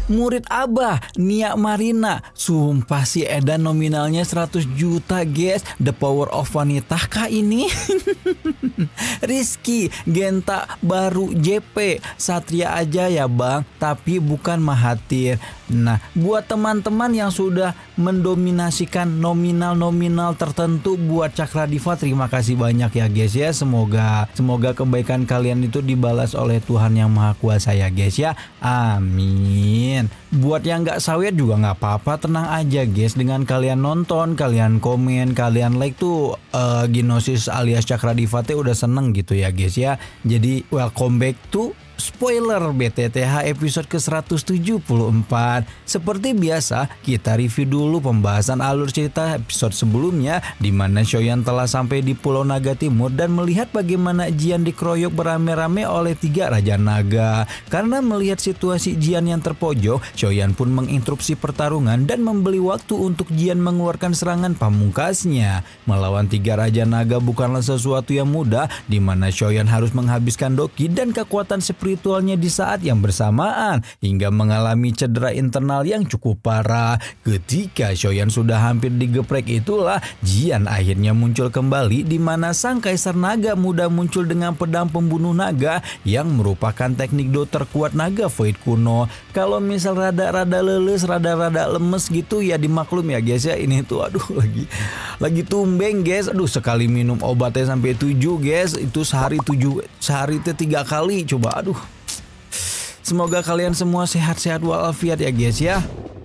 murid Abah, Nia Marina. Sumpah si Edan nominalnya 100 juta guys. The power of wanita kah ini? Rizky, Genta, Baru, JP, Satria aja ya bang, tapi bukan Mahathir. Nah, buat teman-teman yang sudah mendominasikan nominal-nominal tertentu buat Cakra Diva, terima kasih banyak ya guys ya. Semoga kebaikan kalian itu dibalas oleh Tuhan Yang Maha Kuasa ya guys ya. Amin. Buat yang gak sawer juga gak apa-apa, tenang aja guys. Dengan kalian nonton, kalian komen, kalian like tuh Ginosis alias Cakra Diva udah seneng gitu ya guys ya. Jadi welcome back to spoiler BTTH episode ke-174. Seperti biasa, kita review dulu pembahasan alur cerita episode sebelumnya, di mana Shoyan telah sampai di Pulau Naga Timur dan melihat bagaimana Jian dikeroyok beramai-ramai oleh 3 Raja Naga. Karena melihat situasi Jian yang terpojok, Shoyan pun menginterupsi pertarungan dan membeli waktu untuk Jian mengeluarkan serangan pamungkasnya. Melawan 3 Raja Naga bukanlah sesuatu yang mudah, di mana Shoyan harus menghabiskan doki dan kekuatan spiritualnya di saat yang bersamaan hingga mengalami cedera internal yang cukup parah. Ketika Shoyan sudah hampir digeprek itulah Jian akhirnya muncul kembali, di mana sang Kaisar Naga Muda muncul dengan pedang pembunuh naga yang merupakan teknik do terkuat naga Void kuno. Kalau misal rada-rada leles, rada-rada lemes gitu ya dimaklum ya guys ya. Ini tuh aduh lagi tumbeng guys. Aduh, sekali minum obatnya sampai 7 guys. Itu sehari 3 kali coba. Aduh. Semoga kalian semua sehat-sehat walafiat ya guys ya.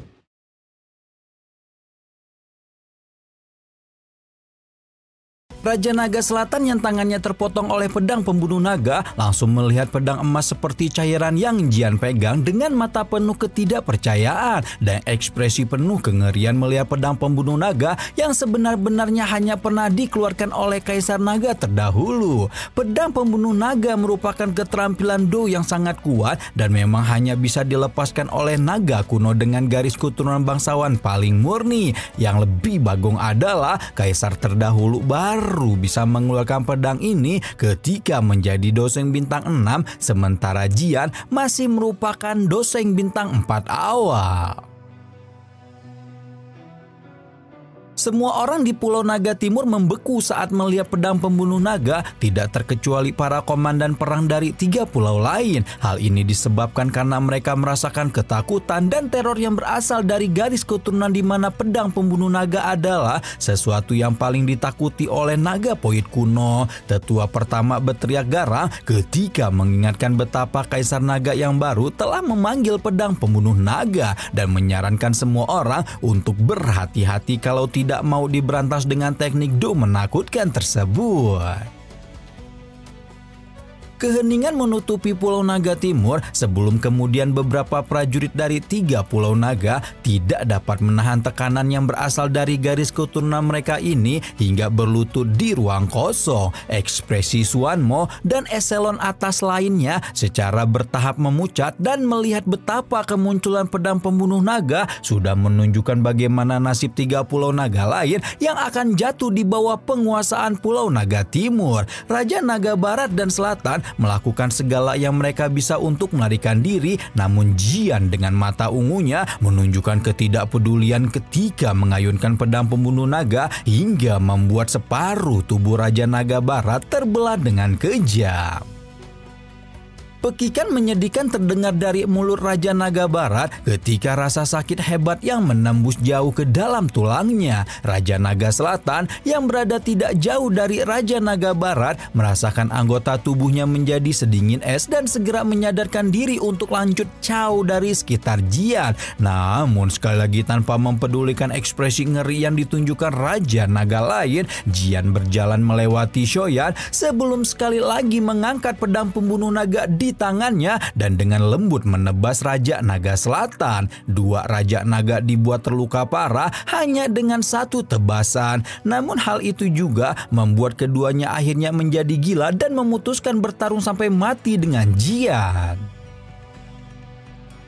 Raja Naga Selatan yang tangannya terpotong oleh pedang pembunuh naga langsung melihat pedang emas seperti cairan yang Jian pegang dengan mata penuh ketidakpercayaan dan ekspresi penuh kengerian melihat pedang pembunuh naga yang sebenar-benarnya hanya pernah dikeluarkan oleh Kaisar Naga terdahulu. Pedang pembunuh naga merupakan keterampilan do yang sangat kuat dan memang hanya bisa dilepaskan oleh naga kuno dengan garis keturunan bangsawan paling murni. Yang lebih bagong adalah Kaisar terdahulu baru bisa mengeluarkan pedang ini ketika menjadi Doseng bintang 6, sementara Jian masih merupakan Doseng bintang 4 awal. Semua orang di Pulau Naga Timur membeku saat melihat pedang pembunuh naga, tidak terkecuali para komandan perang dari 3 pulau lain. Hal ini disebabkan karena mereka merasakan ketakutan dan teror yang berasal dari garis keturunan, di mana pedang pembunuh naga adalah sesuatu yang paling ditakuti oleh naga Void kuno. Tetua pertama berteriak garang ketika mengingatkan betapa Kaisar Naga yang baru telah memanggil pedang pembunuh naga dan menyarankan semua orang untuk berhati-hati kalau tidak mau diberantas dengan teknik do menakutkan tersebut. Keheningan menutupi Pulau Naga Timur sebelum kemudian beberapa prajurit dari 3 Pulau Naga tidak dapat menahan tekanan yang berasal dari garis keturunan mereka ini hingga berlutut di ruang kosong. Ekspresi Suanmo dan eselon atas lainnya secara bertahap memucat dan melihat betapa kemunculan pedang pembunuh naga sudah menunjukkan bagaimana nasib 3 Pulau Naga lain yang akan jatuh di bawah penguasaan Pulau Naga Timur. Raja Naga Barat dan Selatan melakukan segala yang mereka bisa untuk melarikan diri, namun Jian dengan mata ungunya menunjukkan ketidakpedulian ketika mengayunkan pedang pembunuh naga hingga membuat separuh tubuh Raja Naga Barat terbelah dengan kejam. Pekikan menyedihkan terdengar dari mulut Raja Naga Barat ketika rasa sakit hebat yang menembus jauh ke dalam tulangnya. Raja Naga Selatan yang berada tidak jauh dari Raja Naga Barat merasakan anggota tubuhnya menjadi sedingin es dan segera menyadarkan diri untuk lanjut jauh dari sekitar Jian. Namun sekali lagi tanpa mempedulikan ekspresi ngeri yang ditunjukkan Raja Naga lain, Jian berjalan melewati Shoyan sebelum sekali lagi mengangkat pedang pembunuh naga di tangannya dan dengan lembut menebas Raja Naga Selatan. 2 Raja Naga dibuat terluka parah hanya dengan 1 tebasan. Namun hal itu juga membuat keduanya akhirnya menjadi gila dan memutuskan bertarung sampai mati dengan Jian.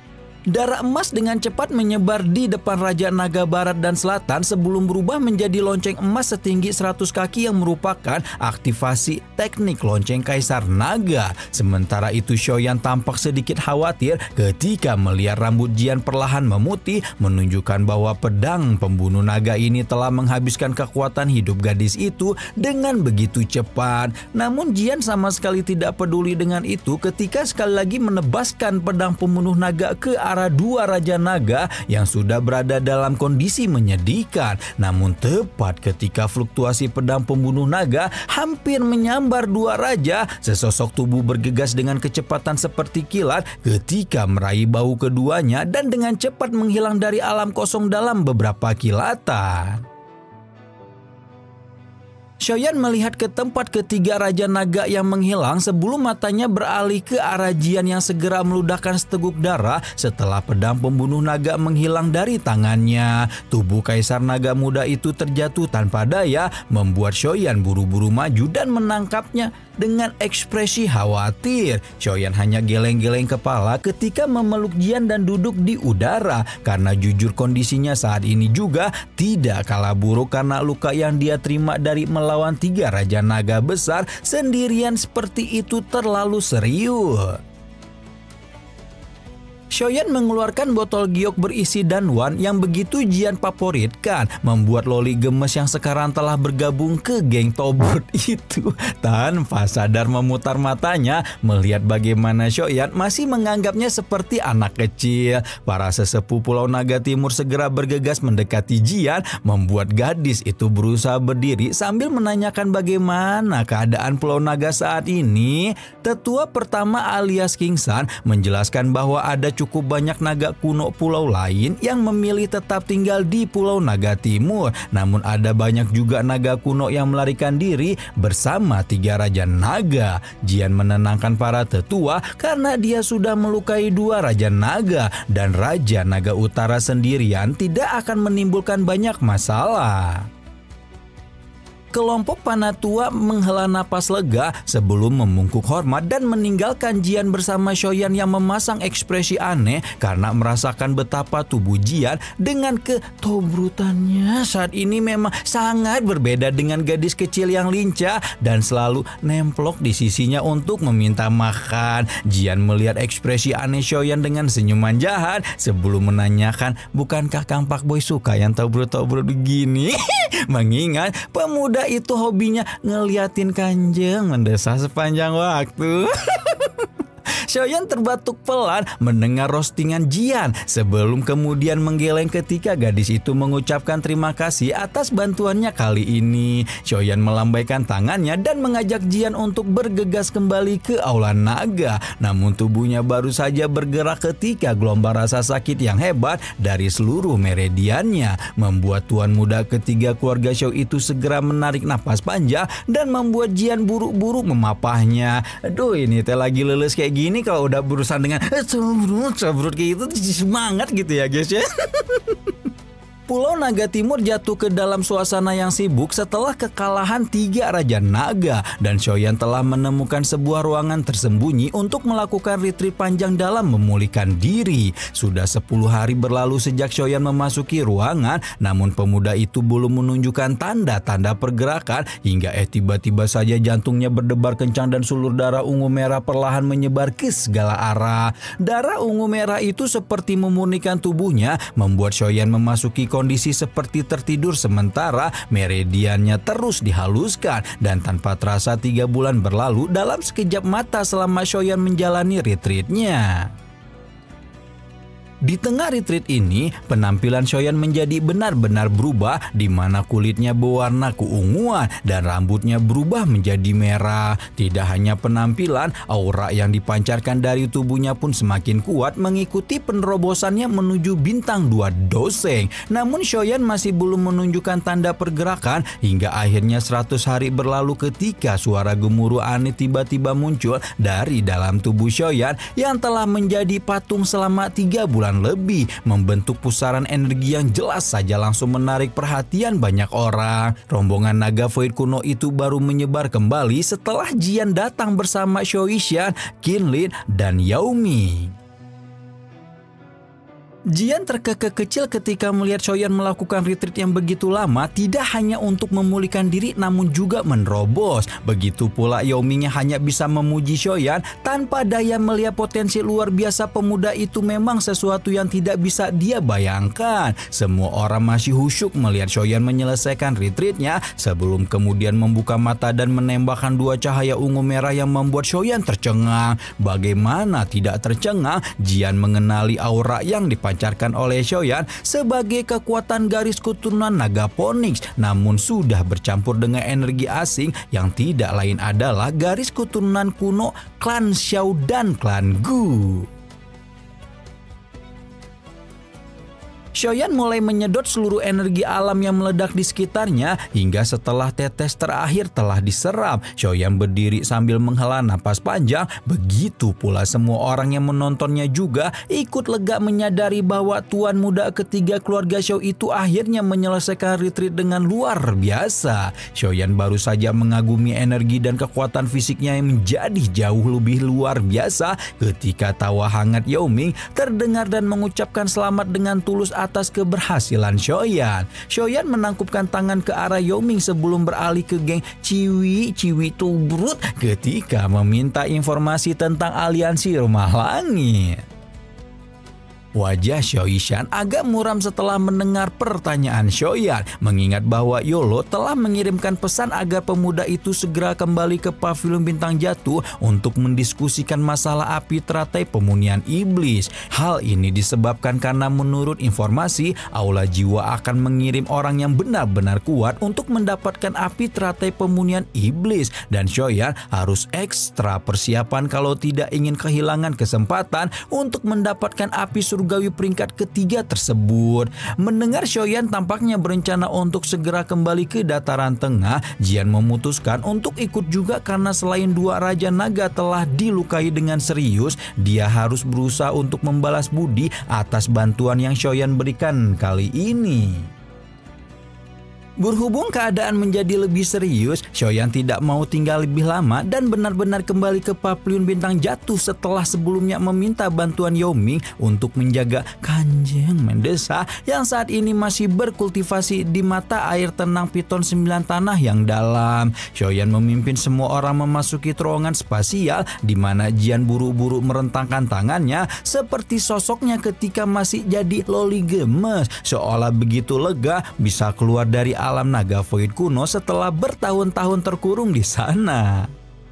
Darah emas dengan cepat menyebar di depan Raja Naga Barat dan Selatan sebelum berubah menjadi lonceng emas setinggi 100 kaki yang merupakan aktivasi teknik lonceng Kaisar Naga. Sementara itu Xiaoyan tampak sedikit khawatir ketika melihat rambut Jian perlahan memutih, menunjukkan bahwa pedang pembunuh naga ini telah menghabiskan kekuatan hidup gadis itu dengan begitu cepat. Namun Jian sama sekali tidak peduli dengan itu ketika sekali lagi menebaskan pedang pembunuh naga ke arah dua Raja Naga yang sudah berada dalam kondisi menyedihkan. Namun tepat ketika fluktuasi pedang pembunuh naga hampir menyambar dua raja, sesosok tubuh bergegas dengan kecepatan seperti kilat ketika meraih bahu keduanya dan dengan cepat menghilang dari alam kosong dalam beberapa kilatan. Xiaoyan melihat ke tempat ketiga Raja Naga yang menghilang sebelum matanya beralih ke arah Jian yang segera meludahkan seteguk darah setelah pedang pembunuh naga menghilang dari tangannya. Tubuh Kaisar Naga Muda itu terjatuh tanpa daya, membuat Xiaoyan buru-buru maju dan menangkapnya dengan ekspresi khawatir. Xiaoyan hanya geleng-geleng kepala ketika memeluk Jian dan duduk di udara karena jujur kondisinya saat ini juga tidak kalah buruk karena luka yang dia terima dari melawan tiga Raja Naga besar sendirian seperti itu terlalu serius. Xiaoyan mengeluarkan botol giok berisi danwan yang begitu Jian favoritkan, membuat Loli gemes yang sekarang telah bergabung ke geng Tobrut itu tanpa sadar memutar matanya melihat bagaimana Xiaoyan masih menganggapnya seperti anak kecil. Para sesepuh Pulau Naga Timur segera bergegas mendekati Jian, membuat gadis itu berusaha berdiri sambil menanyakan bagaimana keadaan Pulau Naga saat ini. Tetua pertama alias King San menjelaskan bahwa ada cukup banyak naga kuno pulau lain yang memilih tetap tinggal di Pulau Naga Timur. Namun ada banyak juga naga kuno yang melarikan diri bersama tiga Raja Naga. Jian menenangkan para tetua karena dia sudah melukai dua Raja Naga dan Raja Naga Utara sendirian tidak akan menimbulkan banyak masalah. Kelompok Panatua menghela napas lega sebelum membungkuk hormat dan meninggalkan Jian bersama Xiaoyan yang memasang ekspresi aneh karena merasakan betapa tubuh Jian dengan ketobrutannya saat ini memang sangat berbeda dengan gadis kecil yang lincah dan selalu nemplok di sisinya untuk meminta makan. Jian melihat ekspresi aneh Xiaoyan dengan senyuman jahat sebelum menanyakan, bukankah Kang Pak Boy suka yang tobrut-tobrut begini? Mengingat pemuda itu hobinya ngeliatin Kanjeng mendesah sepanjang waktu. Xiaoyan terbatuk pelan mendengar roastingan Jian sebelum kemudian menggeleng ketika gadis itu mengucapkan terima kasih atas bantuannya kali ini. Xiaoyan melambaikan tangannya dan mengajak Jian untuk bergegas kembali ke Aula Naga. Namun tubuhnya baru saja bergerak ketika gelombang rasa sakit yang hebat dari seluruh meridiannya membuat tuan muda ketiga keluarga Xiao itu segera menarik napas panjang dan membuat Jian buru-buru memapahnya. Aduh, ini teh lagi leles kayak gini kalau udah berurusan dengan cobrut kayak gitu semangat gitu ya guys ya. Pulau Naga Timur jatuh ke dalam suasana yang sibuk setelah kekalahan tiga Raja Naga dan Xiaoyan telah menemukan sebuah ruangan tersembunyi untuk melakukan retreat panjang dalam memulihkan diri. Sudah 10 hari berlalu sejak Xiaoyan memasuki ruangan, namun pemuda itu belum menunjukkan tanda-tanda pergerakan hingga tiba-tiba saja jantungnya berdebar kencang dan sulur darah ungu merah perlahan menyebar ke segala arah. Darah ungu merah itu seperti memurnikan tubuhnya, membuat Xiaoyan memasuki kondisi seperti tertidur sementara meridiannya terus dihaluskan dan tanpa terasa 3 bulan berlalu dalam sekejap mata selama Xiaoyan menjalani retreatnya. Di tengah retreat ini, penampilan Xiaoyan menjadi benar-benar berubah di mana kulitnya berwarna keunguan dan rambutnya berubah menjadi merah. Tidak hanya penampilan, aura yang dipancarkan dari tubuhnya pun semakin kuat mengikuti penerobosannya menuju bintang 2 doseng. Namun Xiaoyan masih belum menunjukkan tanda pergerakan hingga akhirnya 100 hari berlalu ketika suara gemuruh aneh tiba-tiba muncul dari dalam tubuh Xiaoyan yang telah menjadi patung selama 3 bulan lebih, membentuk pusaran energi yang jelas saja langsung menarik perhatian banyak orang. Rombongan naga void kuno itu baru menyebar kembali setelah Jian datang bersama Xiaoxian, Qinlin, dan Yaomi. Jian terkekeh kecil ketika melihat Xiaoyan melakukan retreat yang begitu lama, tidak hanya untuk memulihkan diri namun juga menerobos. Begitu pula Yao Ming yang hanya bisa memuji Xiaoyan tanpa daya melihat potensi luar biasa pemuda itu memang sesuatu yang tidak bisa dia bayangkan. Semua orang masih khusyuk melihat Xiaoyan menyelesaikan retreatnya sebelum kemudian membuka mata dan menembakkan dua cahaya ungu merah yang membuat Xiaoyan tercengang. Bagaimana tidak tercengang? Jian mengenali aura yang dipancarkan oleh Xiaoyan sebagai kekuatan garis keturunan naga Phoenix, namun sudah bercampur dengan energi asing yang tidak lain adalah garis keturunan kuno klan Xiao dan klan Gu. Xiaoyan mulai menyedot seluruh energi alam yang meledak di sekitarnya hingga setelah tetes terakhir telah diserap. Xiaoyan berdiri sambil menghela napas panjang. Begitu pula semua orang yang menontonnya juga ikut lega menyadari bahwa tuan muda ketiga keluarga Xiao itu akhirnya menyelesaikan retreat dengan luar biasa. Xiaoyan baru saja mengagumi energi dan kekuatan fisiknya yang menjadi jauh lebih luar biasa ketika tawa hangat Yao Ming terdengar dan mengucapkan selamat dengan tulus atas keberhasilan Xiaoyan. Xiaoyan menangkupkan tangan ke arah Yao Ming sebelum beralih ke geng Ciwi Tubrut ketika meminta informasi tentang aliansi rumah langit. Wajah Xiaoyan agak muram setelah mendengar pertanyaan Xiaoyan, mengingat bahwa Yolo telah mengirimkan pesan agar pemuda itu segera kembali ke pavilion bintang jatuh untuk mendiskusikan masalah api teratai pemunihan iblis. Hal ini disebabkan karena menurut informasi, Aula Jiwa akan mengirim orang yang benar-benar kuat untuk mendapatkan api teratai pemunihan iblis, dan Xiaoyan harus ekstra persiapan kalau tidak ingin kehilangan kesempatan untuk mendapatkan api surgawi peringkat ketiga tersebut. Mendengar Xiaoyan tampaknya berencana untuk segera kembali ke dataran tengah, Jian memutuskan untuk ikut juga karena selain dua Raja Naga telah dilukai dengan serius, dia harus berusaha untuk membalas budi atas bantuan yang Xiaoyan berikan kali ini. Berhubung keadaan menjadi lebih serius, Xiaoyan tidak mau tinggal lebih lama dan benar-benar kembali ke pavilion bintang jatuh setelah sebelumnya meminta bantuan Yao Ming untuk menjaga Kanjeng Mendesak yang saat ini masih berkultivasi di mata air tenang Piton 9 tanah yang dalam. Xiaoyan memimpin semua orang memasuki terowongan spasial di mana Jian buru-buru merentangkan tangannya seperti sosoknya ketika masih jadi loli gemes, seolah begitu lega bisa keluar dari alam naga void kuno setelah bertahun-tahun terkurung di sana.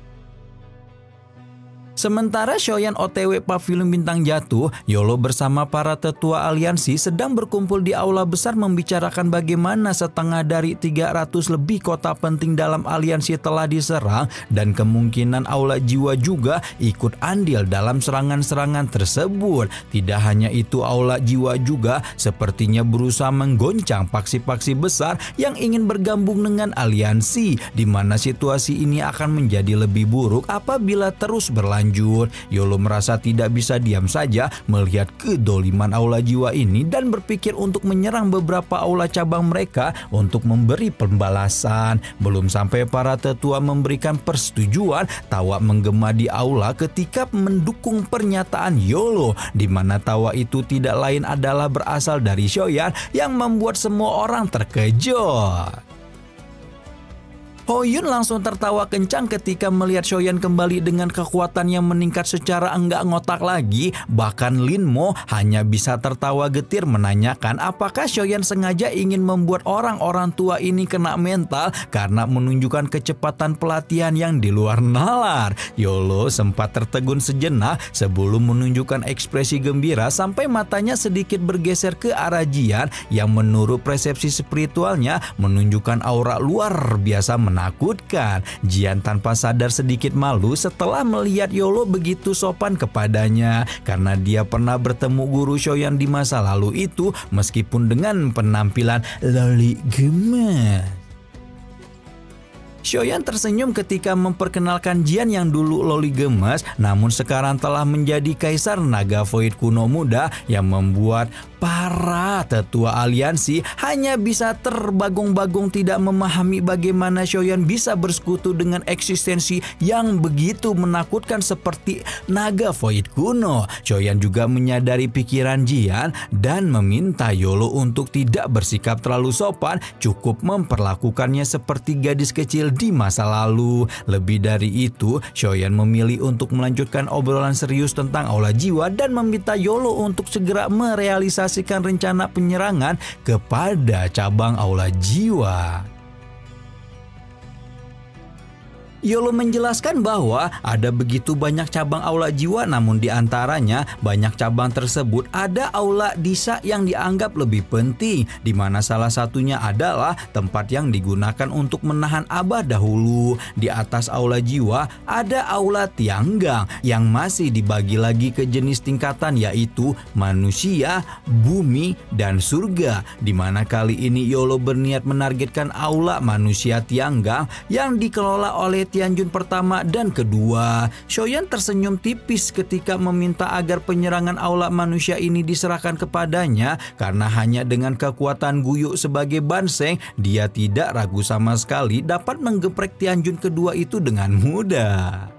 Sementara Xiaoyan OTW pavilion bintang jatuh, Yolo bersama para tetua aliansi sedang berkumpul di aula besar membicarakan bagaimana setengah dari 300 lebih kota penting dalam aliansi telah diserang dan kemungkinan Aula Jiwa juga ikut andil dalam serangan-serangan tersebut. Tidak hanya itu, Aula Jiwa juga sepertinya berusaha menggoncang paksi-paksi besar yang ingin bergabung dengan aliansi, di mana situasi ini akan menjadi lebih buruk apabila terus berlanjut. Yolo merasa tidak bisa diam saja melihat kedoliman Aula Jiwa ini dan berpikir untuk menyerang beberapa aula cabang mereka untuk memberi pembalasan. Belum sampai para tetua memberikan persetujuan, tawa menggema di aula ketika mendukung pernyataan Yolo, di mana tawa itu tidak lain adalah berasal dari Xiaoyan yang membuat semua orang terkejut. Ho Yun langsung tertawa kencang ketika melihat Xiaoyan kembali dengan kekuatan yang meningkat secara enggak ngotak lagi. Bahkan Lin Mo hanya bisa tertawa getir menanyakan apakah Xiaoyan sengaja ingin membuat orang-orang tua ini kena mental karena menunjukkan kecepatan pelatihan yang di luar nalar. Yolo sempat tertegun sejenak sebelum menunjukkan ekspresi gembira sampai matanya sedikit bergeser ke arah Jian yang menurut persepsi spiritualnya menunjukkan aura luar biasa menakutkan. Jian tanpa sadar sedikit malu setelah melihat Yolo begitu sopan kepadanya karena dia pernah bertemu guru Xiaoyan di masa lalu itu meskipun dengan penampilan loli gemes. Shoyan tersenyum ketika memperkenalkan Jian yang dulu loli gemes, namun sekarang telah menjadi kaisar naga void kuno muda yang membuat para tetua aliansi hanya bisa terbagung-bagung tidak memahami bagaimana Shoyan bisa bersekutu dengan eksistensi yang begitu menakutkan seperti naga void kuno. Shoyan juga menyadari pikiran Jian dan meminta Yolo untuk tidak bersikap terlalu sopan, cukup memperlakukannya seperti gadis kecil di masa lalu. Lebih dari itu, Shoyan memilih untuk melanjutkan obrolan serius tentang aula jiwa dan meminta Yolo untuk segera merealisasikan rencana penyerangan kepada cabang aula jiwa. Yolo menjelaskan bahwa ada begitu banyak cabang aula jiwa, namun di antaranya banyak cabang tersebut ada aula disa yang dianggap lebih penting, di mana salah satunya adalah tempat yang digunakan untuk menahan Abah dahulu. Di atas aula jiwa ada aula Tianggang yang masih dibagi lagi ke jenis tingkatan, yaitu manusia, bumi, dan surga, di mana kali ini Yolo berniat menargetkan aula manusia Tianggang yang dikelola oleh Tianjun pertama dan kedua. Shoyan tersenyum tipis ketika meminta agar penyerangan aula manusia ini diserahkan kepadanya, karena hanya dengan kekuatan Guyuk sebagai banseng, dia tidak ragu sama sekali dapat menggeprek Tianjun kedua itu dengan mudah.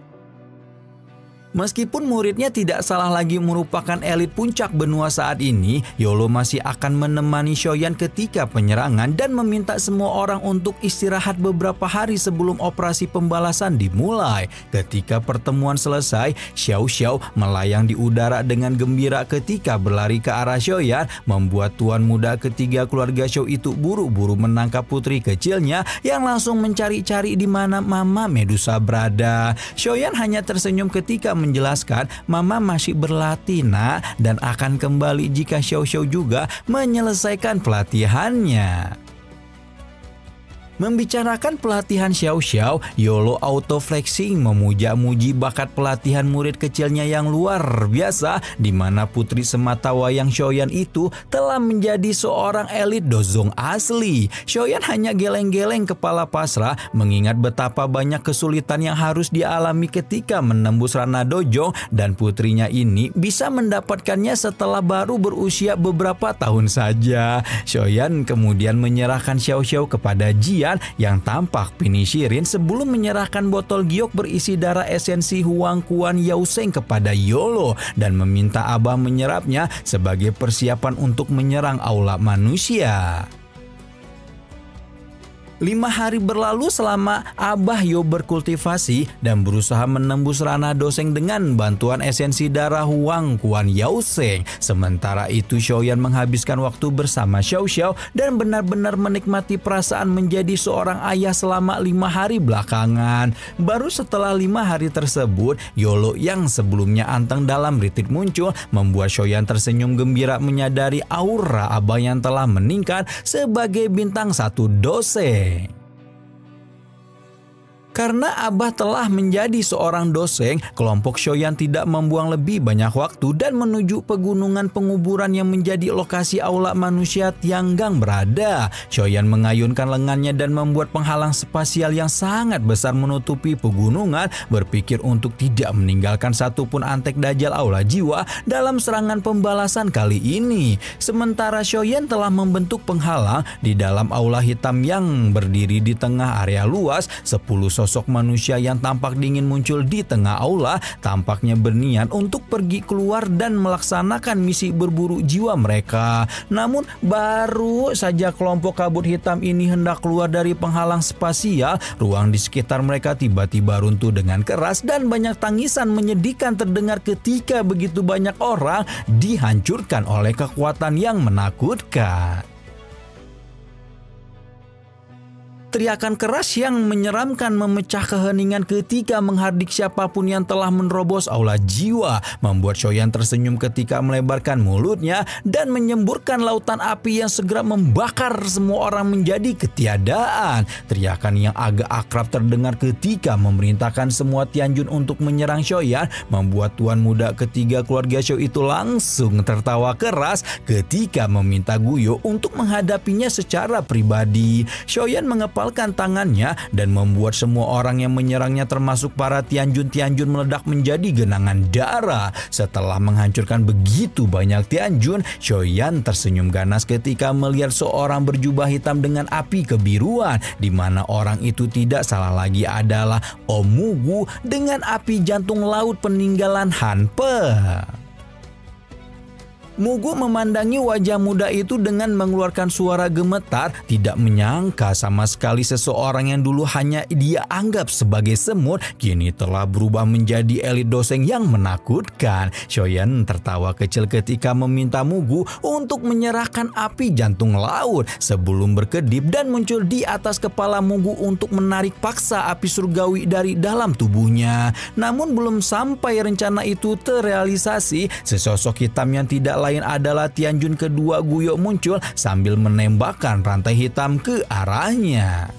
Meskipun muridnya tidak salah lagi merupakan elit puncak benua saat ini, Yolo masih akan menemani Shoyan ketika penyerangan dan meminta semua orang untuk istirahat beberapa hari sebelum operasi pembalasan dimulai. Ketika pertemuan selesai, Xiao Xiao melayang di udara dengan gembira ketika berlari ke arah Shoyan, membuat tuan muda ketiga keluarga Xiao itu buru-buru menangkap putri kecilnya yang langsung mencari-cari di mana Mama Medusa berada. Shoyan hanya tersenyum ketika menjelaskan Mama masih berlatih nak, dan akan kembali jika Xiao Xiao juga menyelesaikan pelatihannya. Membicarakan pelatihan Xiao Xiao, Yolo auto flexing memuja-muji bakat pelatihan murid kecilnya yang luar biasa, di mana putri sematawayang Shoyan itu telah menjadi seorang elit dozong asli. Shoyan hanya geleng-geleng kepala pasrah mengingat betapa banyak kesulitan yang harus dialami ketika menembus ranah dojong, dan putrinya ini bisa mendapatkannya setelah baru berusia beberapa tahun saja. Shoyan kemudian menyerahkan Xiao Xiao kepada Jian yang tampak pinishirin sebelum menyerahkan botol giok berisi darah esensi Huang Kuan Yaoseng kepada Yolo dan meminta Abah menyerapnya sebagai persiapan untuk menyerang aula manusia. 5 hari berlalu selama Abah Yo berkultivasi dan berusaha menembus ranah doseng dengan bantuan esensi darah Huang Kuan Yaoseng. Sementara itu Shoyan menghabiskan waktu bersama Xiao Xiao dan benar-benar menikmati perasaan menjadi seorang ayah selama 5 hari belakangan. Baru setelah 5 hari tersebut, Yolo yang sebelumnya anteng dalam retreat muncul, membuat Shoyan tersenyum gembira menyadari aura Abah yang telah meningkat sebagai bintang 1 doseng. Karena Abah telah menjadi seorang doseng, kelompok Shoyan tidak membuang lebih banyak waktu dan menuju pegunungan penguburan yang menjadi lokasi aula manusia Tianggang berada. Shoyan mengayunkan lengannya dan membuat penghalang spasial yang sangat besar menutupi pegunungan, berpikir untuk tidak meninggalkan satupun antek dajjal aula jiwa dalam serangan pembalasan kali ini. Sementara Shoyan telah membentuk penghalang di dalam aula hitam yang berdiri di tengah area luas. 10 sosok manusia yang tampak dingin muncul di tengah aula, tampaknya berniat untuk pergi keluar dan melaksanakan misi berburu jiwa mereka. Namun baru saja kelompok kabut hitam ini hendak keluar dari penghalang spasial, ruang di sekitar mereka tiba-tiba runtuh dengan keras dan banyak tangisan menyedihkan terdengar ketika begitu banyak orang dihancurkan oleh kekuatan yang menakutkan. Teriakan keras yang menyeramkan memecah keheningan ketika menghardik siapapun yang telah menerobos aula jiwa, membuat Shoyan tersenyum ketika melebarkan mulutnya dan menyemburkan lautan api yang segera membakar semua orang menjadi ketiadaan. Teriakan yang agak akrab terdengar ketika memerintahkan semua Tianjun untuk menyerang Shoyan, membuat tuan muda ketiga keluarga Xiao itu langsung tertawa keras ketika meminta Guyo untuk menghadapinya secara pribadi. Shoyan mengepalkan mengepalkan tangannya dan membuat semua orang yang menyerangnya termasuk para Tianjun meledak menjadi genangan darah. Setelah menghancurkan begitu banyak Tianjun, Shoyan tersenyum ganas ketika melihat seorang berjubah hitam dengan api kebiruan, di mana orang itu tidak salah lagi adalah Om Mugu dengan api jantung laut peninggalan Han Pe. Mugu memandangi wajah muda itu dengan mengeluarkan suara gemetar, tidak menyangka sama sekali seseorang yang dulu hanya dia anggap sebagai semut, kini telah berubah menjadi elit doseng yang menakutkan. Shoyan tertawa kecil ketika meminta Mugu untuk menyerahkan api jantung laut sebelum berkedip dan muncul di atas kepala Mugu untuk menarik paksa api surgawi dari dalam tubuhnya. Namun belum sampai rencana itu terrealisasi, sesosok hitam yang tidak lain adalah Tianjun kedua Guyo muncul sambil menembakkan rantai hitam ke arahnya.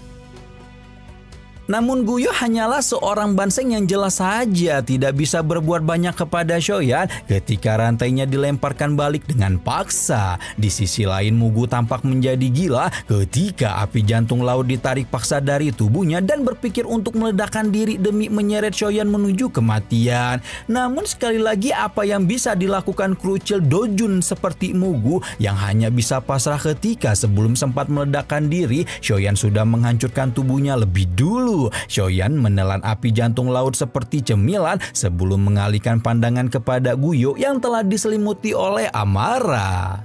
Namun Guyo hanyalah seorang banseng yang jelas saja tidak bisa berbuat banyak kepada Shoyan ketika rantainya dilemparkan balik dengan paksa. Di sisi lain Mugu tampak menjadi gila ketika api jantung laut ditarik paksa dari tubuhnya dan berpikir untuk meledakkan diri demi menyeret Shoyan menuju kematian. Namun sekali lagi apa yang bisa dilakukan kerucil Dojun seperti Mugu yang hanya bisa pasrah ketika sebelum sempat meledakkan diri, Shoyan sudah menghancurkan tubuhnya lebih dulu. Shoyan menelan api jantung laut seperti cemilan sebelum mengalihkan pandangan kepada Guyo yang telah diselimuti oleh amarah.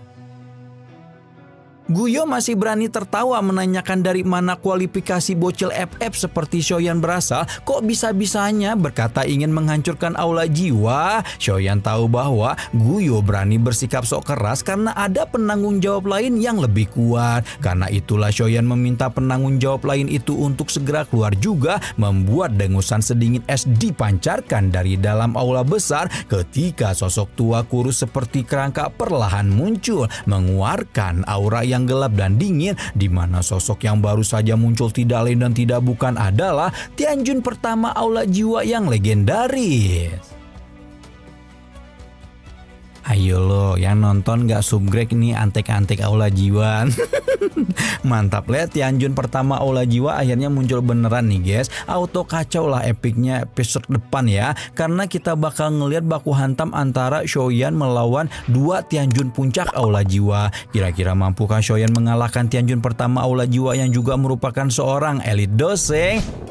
Guyo masih berani tertawa menanyakan dari mana kualifikasi bocil FF seperti Shoyan berasal. Kok bisa-bisanya berkata ingin menghancurkan aula jiwa? Shoyan tahu bahwa Guyo berani bersikap sok keras karena ada penanggung jawab lain yang lebih kuat. Karena itulah Shoyan meminta penanggung jawab lain itu untuk segera keluar juga, membuat dengusan sedingin es dipancarkan dari dalam aula besar ketika sosok tua kurus seperti kerangka perlahan muncul, mengeluarkan aura yang gelap dan dingin, di mana sosok yang baru saja muncul tidak lain dan tidak bukan adalah Tianjun pertama aula jiwa yang legendaris. Ayo lo yang nonton gak subscribe nih antek-antek aula jiwa. Mantap, lihat Tianjun pertama aula jiwa akhirnya muncul beneran nih guys. Auto kacau lah epicnya episode depan ya, karena kita bakal ngelihat baku hantam antara Shoyan melawan dua Tianjun puncak aula jiwa. Kira-kira mampukah Shoyan mengalahkan Tianjun pertama aula jiwa yang juga merupakan seorang elit doseng?